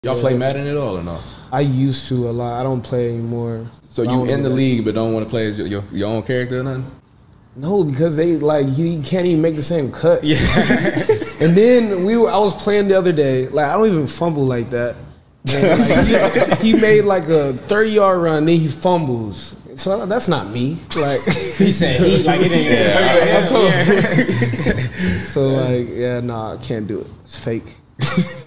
Y'all play Madden at all or no? I used to a lot. I don't play anymore. So you in the league but don't want to play as your own character or nothing? No, because they he can't even make the same cut. Yeah. And then I was playing the other day. Like I don't even fumble like that. Like, he made like a 30-yard run, then he fumbles. So that's not me. Like he said, he like it ain't. So like, yeah, nah, I can't do it. It's fake.